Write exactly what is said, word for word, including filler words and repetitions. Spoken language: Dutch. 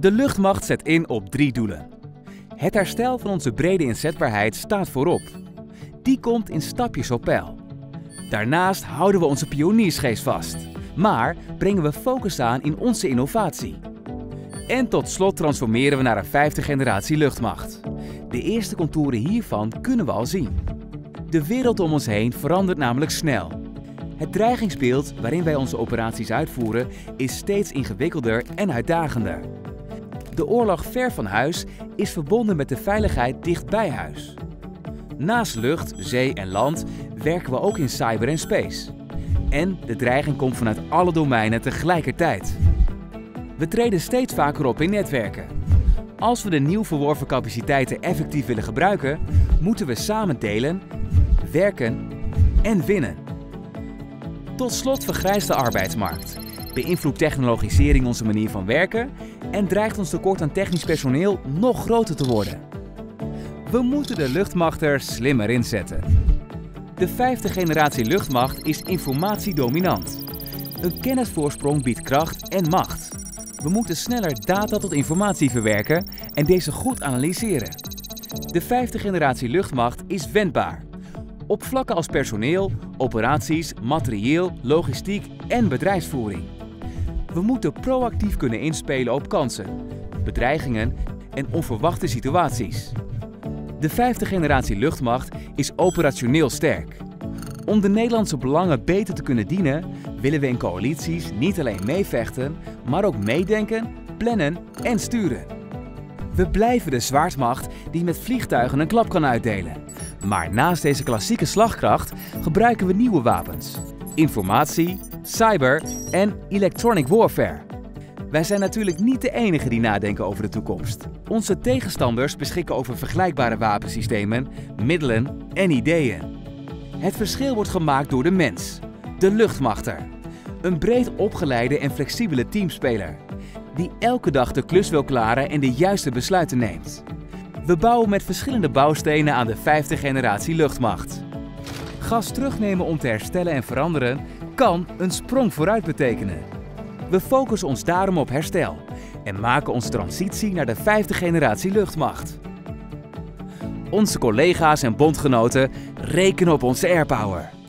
De luchtmacht zet in op drie doelen. Het herstel van onze brede inzetbaarheid staat voorop. Die komt in stapjes op peil. Daarnaast houden we onze pioniersgeest vast, maar brengen we focus aan in onze innovatie. En tot slot transformeren we naar een vijfde generatie luchtmacht. De eerste contouren hiervan kunnen we al zien. De wereld om ons heen verandert namelijk snel. Het dreigingsbeeld waarin wij onze operaties uitvoeren is steeds ingewikkelder en uitdagender. De oorlog ver van huis is verbonden met de veiligheid dicht bij huis. Naast lucht, zee en land werken we ook in cyber en space. En de dreiging komt vanuit alle domeinen tegelijkertijd. We treden steeds vaker op in netwerken. Als we de nieuw verworven capaciteiten effectief willen gebruiken, moeten we samen delen, werken en winnen. Tot slot vergrijst de arbeidsmarkt, beïnvloedt technologisering onze manier van werken en dreigt ons tekort aan technisch personeel nog groter te worden. We moeten de luchtmacht er slimmer inzetten. De vijfde generatie luchtmacht is informatiedominant. Een kennisvoorsprong biedt kracht en macht. We moeten sneller data tot informatie verwerken en deze goed analyseren. De vijfde generatie luchtmacht is wendbaar. Op vlakken als personeel, operaties, materieel, logistiek en bedrijfsvoering. We moeten proactief kunnen inspelen op kansen, bedreigingen en onverwachte situaties. De vijfde generatie luchtmacht is operationeel sterk. Om de Nederlandse belangen beter te kunnen dienen, willen we in coalities niet alleen meevechten, maar ook meedenken, plannen en sturen. We blijven de zwaardmacht die met vliegtuigen een klap kan uitdelen. Maar naast deze klassieke slagkracht gebruiken we nieuwe wapens. Informatie, cyber en electronic warfare. Wij zijn natuurlijk niet de enige die nadenken over de toekomst. Onze tegenstanders beschikken over vergelijkbare wapensystemen, middelen en ideeën. Het verschil wordt gemaakt door de mens, de luchtmachter. Een breed opgeleide en flexibele teamspeler, die elke dag de klus wil klaren en de juiste besluiten neemt. We bouwen met verschillende bouwstenen aan de vijfde generatie luchtmacht. Gas terugnemen om te herstellen en veranderen kan een sprong vooruit betekenen. We focussen ons daarom op herstel en maken onze transitie naar de vijfde generatie luchtmacht. Onze collega's en bondgenoten rekenen op onze airpower.